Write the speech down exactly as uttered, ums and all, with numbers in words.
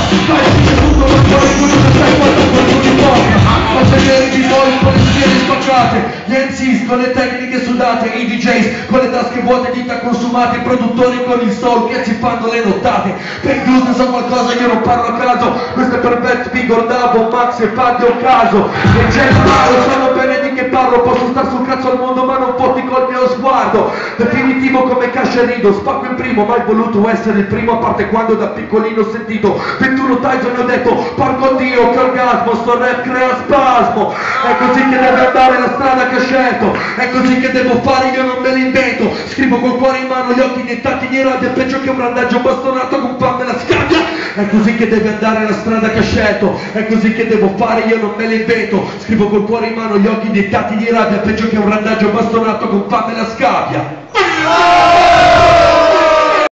Fai finire tutto ma poi tu non sai quanto qualcuno poca. Consiglieri di soldi con le schiene spaccate, gli M Cs con le tecniche sudate, i D Js con le tasche vuote, dita consumate, i produttori con il soul che ci fanno le nottate. Per i blues so qualcosa, io non parlo a caso, questo è per Beth, Vigor, Davo, Max e Fabio Caso. E c'è il maro, sanno bene di che parlo, posso star sul cazzo al mondo ma non fotti col mio sguardo. Definitivo come Cash e Rido, spacco il primo, mai voluto essere il primo, a parte quando da piccolino ho sentito ventuno Tyson e ho detto porco Dio che orgasmo, sto rap crea spasmo. È così che deve andare la strada che ho scelto, è così che devo fare, io non me l'invento. Scrivo col cuore in mano, gli occhi iniettati di rabbia, peggio che un randaggio bastonato con fame la scabbia. È così che deve andare la strada che ho scelto, è così che devo fare, io non me l'invento. Scrivo col cuore in mano, gli occhi iniettati di rabbia, peggio che un randaggio bastonato con fame la scabbia.